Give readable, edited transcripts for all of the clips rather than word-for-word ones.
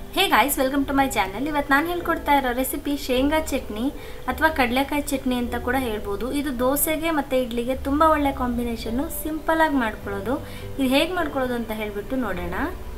Hey guys welcome to my channel. ಇವತ್ತು ನಾನು ಹೇಳ್ಕೊಡ್ತಾ ಇರೋ ರೆಸಿಪಿ ಶೇಂಗಾ ಚಟ್ನಿ ಅಥವಾ ಕಡಲೆಕಾಯಿ ಚಟ್ನಿ ಅಂತ ಕೂಡ ಹೇಳ್ಬೋದು। ಇದು ದೋಸೆಗೆ ಮತ್ತೆ ಇಡ್ಲಿಗೆ ತುಂಬಾ ಒಳ್ಳೆ ಕಾಂಬಿನೇಷನ್, ಸಿಂಪಲ್ ಆಗಿ ಮಾಡ್ಕೊಳ್ಳೋದು। ಇದು ಹೇಗೆ ಮಾಡ್ಕೊಳ್ಳೋದು ಅಂತ ಹೇಳ್ಬಿಟ್ಟು ನೋಡೋಣ।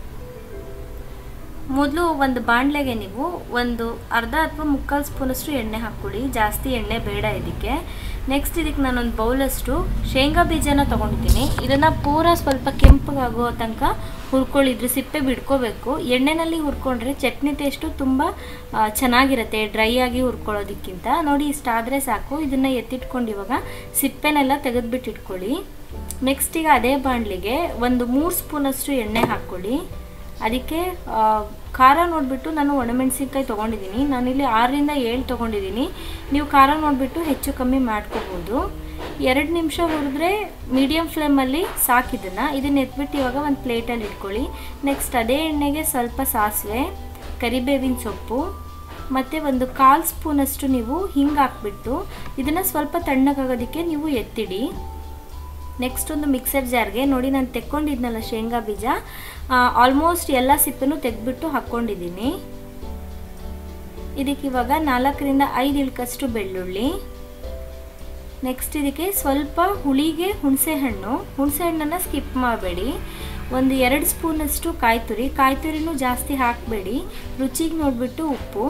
ಮೊದಲು ಒಂದು ಬಾಣಲೆಗೆ ನೀವು ಒಂದು ಅರ್ಧ ಅಥವಾ ಮುಕ್ಕಾಲು ಸ್ಪೂನ್ ಅಷ್ಟು ಎಣ್ಣೆ ಹಾಕೊಳ್ಳಿ, ಜಾಸ್ತಿ ಎಣ್ಣೆ ಬೇಡ ಇದಕ್ಕೆ। ನೆಕ್ಸ್ಟ್ ಇದಕ್ಕೆ ನಾನು ಒಂದು ಬೌಲ್ ಅಷ್ಟು ಶೇಂಗಾ ಬೀಜನ ತಗೊಂಡಿದ್ದೀನಿ। ಇದನ್ನ ಪೂರಾ ಸ್ವಲ್ಪ ಕೆಂಪಗಾಗೋ ತನಕ ಹುರ್ಕೊಳ್ಳಿದ್ರೆ ಸಿಪ್ಪೆ ಬಿಡ್ಕೋಬೇಕು। ಎಣ್ಣೆನಲ್ಲಿ ಹುರ್ಕೊಂಡ್ರೆ ಚಟ್ನಿ ಟೇಸ್ಟು ತುಂಬ ಚೆನ್ನಾಗಿರುತ್ತೆ, ಡ್ರೈ ಆಗಿ ಹುರ್ಕೊಳ್ಳೋದಕ್ಕಿಂತ। ನೋಡಿ ಇಷ್ಟಾದರೆ ಸಾಕು। ಇದನ್ನ ಎತ್ತಿಟ್ಕೊಂಡು ಇವಾಗ ಸಿಪ್ಪೆನೆಲ್ಲ ತೆಗೆದುಬಿಟ್ಟು ಇಟ್ಕೊಳ್ಳಿ। ನೆಕ್ಸ್ಟ್ ಈಗ ಅದೇ ಬಾಣಲಿಗೆ ಒಂದು 3 ಸ್ಪೂನ್ ಅಷ್ಟು ಎಣ್ಣೆ ಹಾಕೊಳ್ಳಿ। ಅದಕ್ಕೆ ಖಾರ ನೋಡಿಬಿಟ್ಟು ನಾನು ಒಣಮೆಣಸಿನಕಾಯಿ ತೊಗೊಂಡಿದ್ದೀನಿ, ನಾನಿಲ್ಲಿ 6 ರಿಂದ 7 ತೊಗೊಂಡಿದ್ದೀನಿ। ನೀವು ಖಾರ ನೋಡಿಬಿಟ್ಟು ಹೆಚ್ಚು ಕಮ್ಮಿ ಮಾಡ್ಕೋಬೋದು। 2 ನಿಮಿಷ ಹುರಿದ್ರೆ ಮೀಡಿಯಂ ಫ್ಲೇಮಲ್ಲಿ ಇದನ್ನ ಎತ್ಬಿಟ್ಟು ಇವಾಗ ಒಂದು ಪ್ಲೇಟಲ್ಲಿ ಇಟ್ಕೊಳ್ಳಿ। ನೆಕ್ಸ್ಟ್ ಅದೇ ಎಣ್ಣೆಗೆ ಸ್ವಲ್ಪ ಸಾಸಿವೆ, ಕರಿಬೇವಿನ ಸೊಪ್ಪು ಮತ್ತು ಒಂದು 1/4 ಸ್ಪೂನ್ ಅಷ್ಟು ನೀವು ಹಿಂಗೆ ಹಾಕ್ಬಿಟ್ಟು ಇದನ್ನು ಸ್ವಲ್ಪ ತಣ್ಣಗಾಗೋದಕ್ಕೆ ನೀವು ಎತ್ತಿಡಿ। ನೆಕ್ಸ್ಟ್ ಒಂದು ಮಿಕ್ಸರ್ ಜಾರ್ಗೆ ನೋಡಿ ನಾನು ತೆಕ್ಕೊಂಡಿದ್ನಲ್ಲ ಶೇಂಗಾ ಬೀಜ, ಆಲ್ಮೋಸ್ಟ್ ಎಲ್ಲ ಸಿಪ್ಪೆನೂ ತೆಗೆದ್ಬಿಟ್ಟು ಹಾಕ್ಕೊಂಡಿದ್ದೀನಿ। ಇದಕ್ಕೆ ಇವಾಗ 4 ರಿಂದ 5 ಇಳ್ಕಷ್ಟು ಬೆಳ್ಳುಳ್ಳಿ। ನೆಕ್ಸ್ಟ್ ಇದಕ್ಕೆ ಸ್ವಲ್ಪ ಹುಳಿಗೆ ಹುಣಸೆಹಣ್ಣನ್ನು ಸ್ಕಿಪ್ ಮಾಡಬೇಡಿ। ಒಂದು 2 ಸ್ಪೂನ್ ಅಷ್ಟು ಕಾಯಿ ತುರಿನೂ ಜಾಸ್ತಿ ಹಾಕಬೇಡಿ, ರುಚಿಗೆ ನೋಡಿಬಿಟ್ಟು ಉಪ್ಪು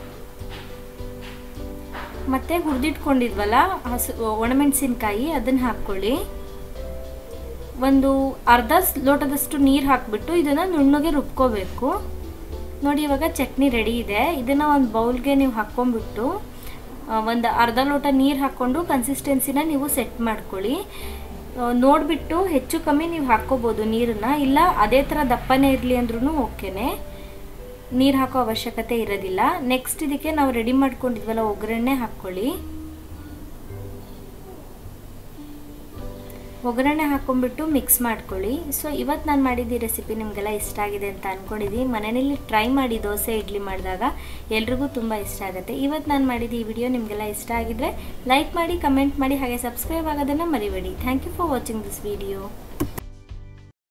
ಮತ್ತು ಹುರಿದಿಟ್ಕೊಂಡಿದ್ವಲ್ಲ ಒಣಮೆಣಸಿನಕಾಯಿ ಅದನ್ನು ಹಾಕ್ಕೊಳ್ಳಿ। ಒಂದು ಅರ್ಧ ಲೋಟದಷ್ಟು ನೀರು ಹಾಕಿಬಿಟ್ಟು ಇದನ್ನು ನುಣ್ಣಗೆ ರುಬ್ಕೋಬೇಕು। ನೋಡಿ ಇವಾಗ ಚಟ್ನಿ ರೆಡಿ ಇದೆ। ಇದನ್ನು ಒಂದು ಬೌಲ್ಗೆ ನೀವು ಹಾಕ್ಕೊಂಡ್ಬಿಟ್ಟು ಒಂದು ಅರ್ಧ ಲೋಟ ನೀರು ಹಾಕ್ಕೊಂಡು ಕನ್ಸಿಸ್ಟೆನ್ಸಿನ ನೀವು ಸೆಟ್ ಮಾಡ್ಕೊಳ್ಳಿ। ನೋಡಿಬಿಟ್ಟು ಹೆಚ್ಚು ಕಮ್ಮಿ ನೀವು ಹಾಕ್ಕೋಬೋದು ನೀರನ್ನು, ಇಲ್ಲ ಅದೇ ಥರ ದಪ್ಪನೇ ಇರಲಿ ಅಂದ್ರೂ ಓಕೆನೇ, ನೀರು ಹಾಕೋ ಅವಶ್ಯಕತೆ ಇರೋದಿಲ್ಲ। ನೆಕ್ಸ್ಟ್ ಇದಕ್ಕೆ ನಾವು ರೆಡಿ ಮಾಡ್ಕೊಂಡಿದ್ವಲ್ಲ ಒಗ್ಗರಣೆ ಹಾಕ್ಕೊಳ್ಳಿ। ಒಗ್ಗರಣೆ ಹಾಕ್ಕೊಂಡ್ಬಿಟ್ಟು ಮಿಕ್ಸ್ ಮಾಡ್ಕೊಳ್ಳಿ। ಸೊ ಇವತ್ತು ನಾನು ಮಾಡಿದ ಈ ರೆಸಿಪಿ ನಿಮಗೆಲ್ಲ ಇಷ್ಟ ಆಗಿದೆ ಅಂತ ಅಂದ್ಕೊಂಡಿದ್ದೀನಿ। ಮನೆಯಲ್ಲಿ ಟ್ರೈ ಮಾಡಿ ದೋಸೆ ಇಡ್ಲಿ ಮಾಡಿದಾಗ ಎಲ್ರಿಗೂ ತುಂಬ ಇಷ್ಟ ಆಗುತ್ತೆ। ಇವತ್ತು ನಾನು ಮಾಡಿದ ಈ ವಿಡಿಯೋ ನಿಮಗೆಲ್ಲ ಇಷ್ಟ ಆಗಿದ್ರೆ ಲೈಕ್ ಮಾಡಿ, ಕಮೆಂಟ್ ಮಾಡಿ, ಹಾಗೆ ಸಬ್ಸ್ಕ್ರೈಬ್ ಆಗೋದನ್ನು ಮರಿಬೇಡಿ। Thank you for watching this video.